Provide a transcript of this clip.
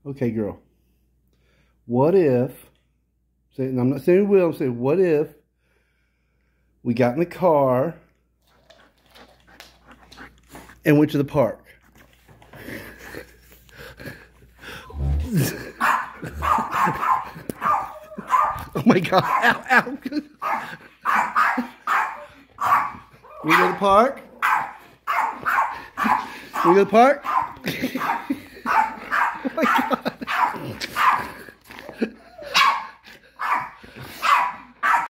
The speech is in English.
Okay, girl. What if, say, and I'm not saying we will, I'm saying what if we got in the car and went to the park? Oh my God, ow, ow. We go to the park? We go to the park? Oh my God.